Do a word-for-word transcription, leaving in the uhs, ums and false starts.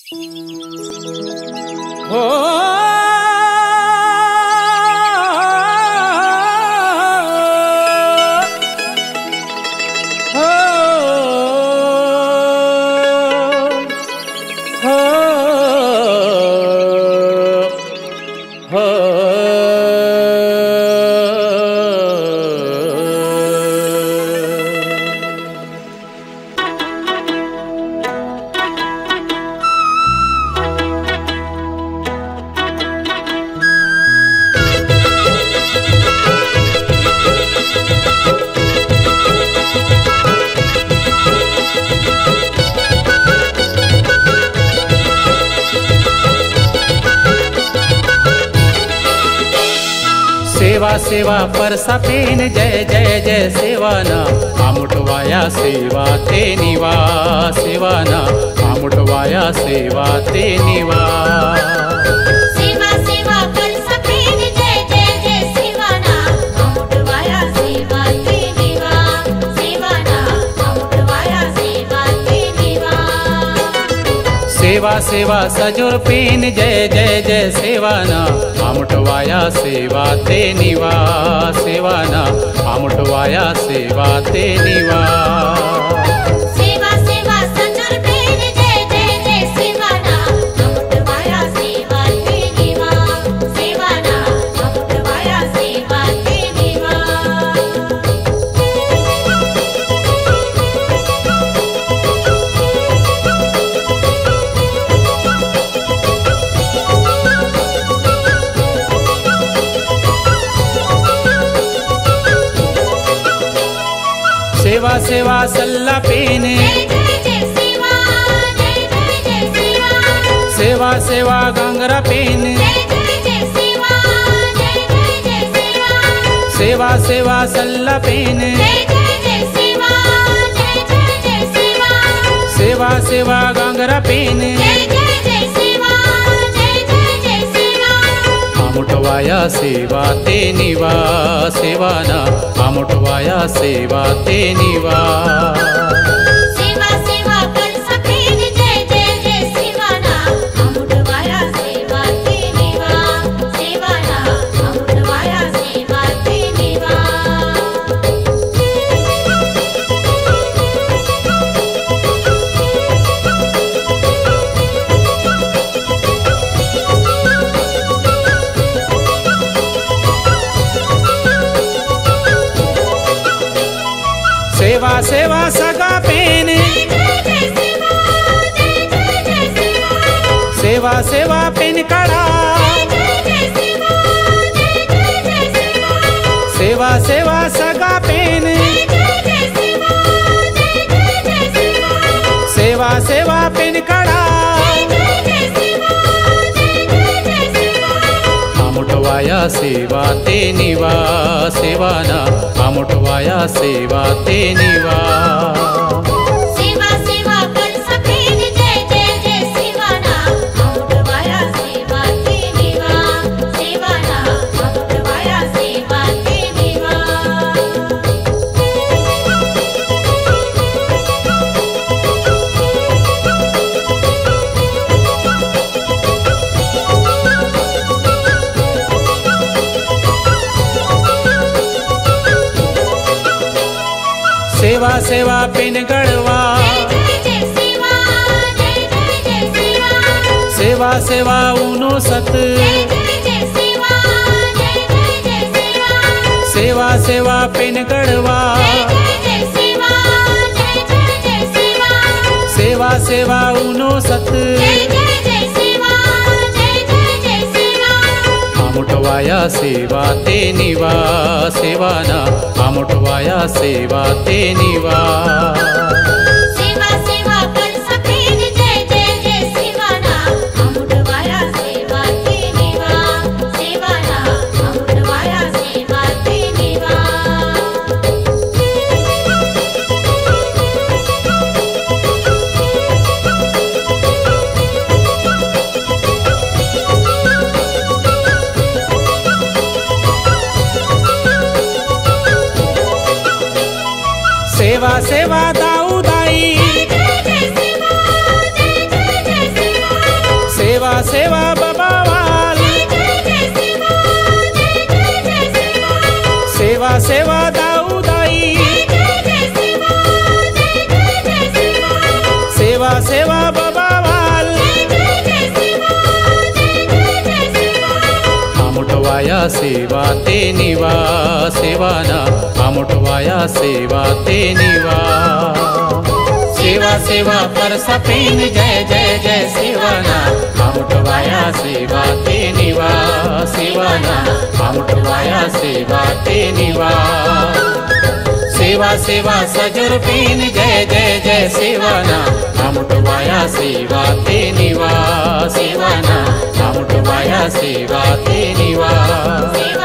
हो सेवा सेवा परसा पेन जय जय जय सेवाना आमुटवाया सेवा ते निवा सेवाना आमुटवाया सेवा ते निवा सेवा सेवा परसा पेन जय जय जय सेवाना आमुटवाया सेवा ते निवा सेवाना आमुटवाया सेवा ते निवा सेवा सेवा सजोर पेन जय जय जय सेवाना आमुटवाया सेवा ते निवा सेवाना आमुटवाया सेवा ते निवा सेवा सेवा सजोर पेन जय जय जय सेवाना आमुटवाया सेवा ते निवा सेवाना आमुटवाया सेवा ते निवा सेवा सेवा सल्ला पेन जय जय जय सेवा जय जय जय सेवा सेवा सेवा गंगरा पेन जय जय जय सेवा जय जय जय सेवा सेवा सेवा सल्ला पेन जय जय जय सेवा जय जय जय सेवा सेवा सेवा गंगरा पेन जय जय जय सेवा जय जय जय सेवा आमुटवाया सेवा ते निवा सेवाना आमुटवाया सेवा ते निवा सेवा सेवा परसा पेन जय जय जय सेवाना आमुटवाया सेवा ते निवा सेवाना आमुटवाया सेवा ते निवा सेवा सेवा सगा पेन जय जय जय सेवा जय जय जय सेवा सेवा सेवा पेन कड़ा जय जय जय सेवा जय जय जय सेवा सेवा सेवा सगा पेन जय जय जय सेवा जय जय जय सेवा सेवा सेवा पेन कड़ा जय जय जय सेवा जय जय जय सेवा आमुटवाया सेवा ते निवा सेवाना आमुटवाया सेवा ते निवा सेवा सेवा परसा पेन जय जय जय सेवाना आमुटवाया सेवा ते निवा सेवाना आमुटवाया सेवा ते निवा सेवा सेवा पेन गढ़वा जय जय जय सेवा जय जय जय सेवा सेवा सेवा ऊनो सत जय जय जय सेवा जय जय जय सेवा सेवा सेवा पेन गढ़वा जय जय जय सेवा जय जय जय सेवा सेवा सेवा ऊनो सत जय जय जय सेवा जय जय जय सेवा आमुटवाया सेवा ते निवा सेवाना आमुटवाया सेवा ते निवा सेवा सेवा परसा पेन जय जय जय सेवाना आमुटवाया सेवा ते निवा सेवाना आमुटवाया सेवा ते निवा सेवा सेवा दाऊदाई जय जय जय सेवा जय जय जय सेवा आमुटवाया सेवा ते निवा सेवाना आमुटवाया सेवा ते निवा सेवा सेवा परसा पेन जय जय जय सेवाना आमुटवाया सेवा ते निवा सेवाना आमुटवाया सेवा ते निवा सेवा सेवा सजर पेन जय जय जय सेवाना आमुटवाया सेवा ते निवा सेवाना आमुटवाया सेवा ते निवा।